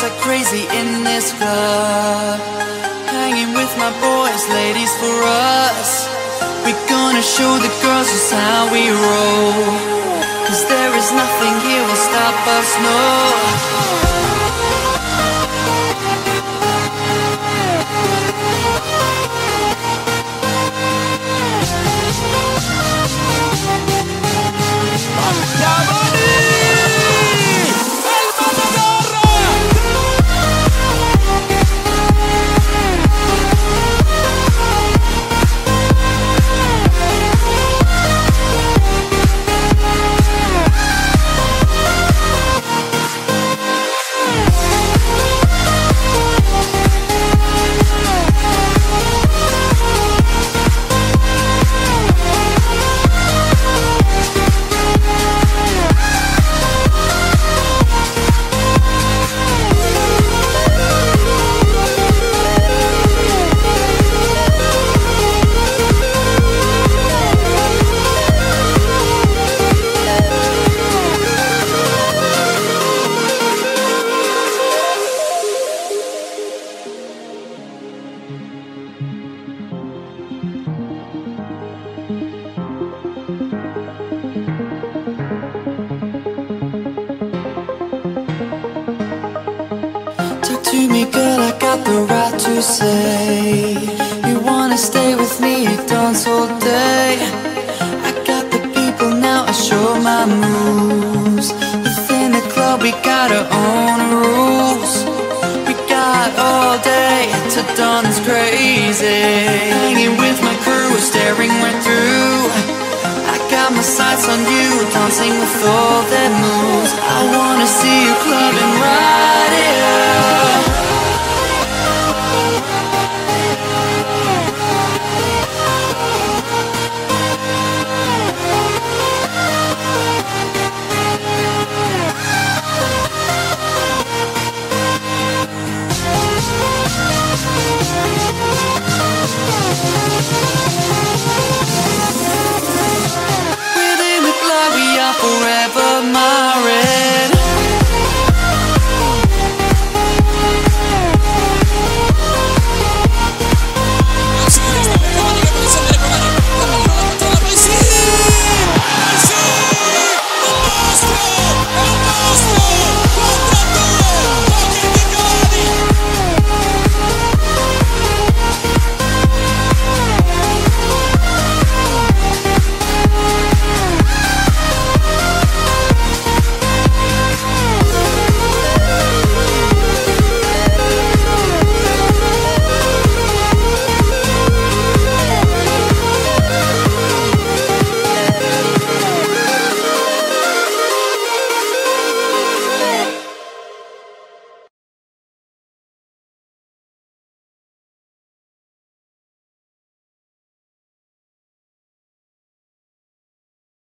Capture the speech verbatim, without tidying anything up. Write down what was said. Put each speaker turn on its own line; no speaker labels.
like crazy in this club, hanging with my boys, ladies for us. We're gonna show the girls just how we roll, 'cause there is nothing here will stop us, no. To me, girl, I got the right to say you wanna stay with me, dance all day. I got the people now, I show my moves. Within the club, we got our own rules. We got all day to dance crazy, hanging with my crew, staring right through. I got my sights on you, dancing with all their moves. I wanna see you clubbing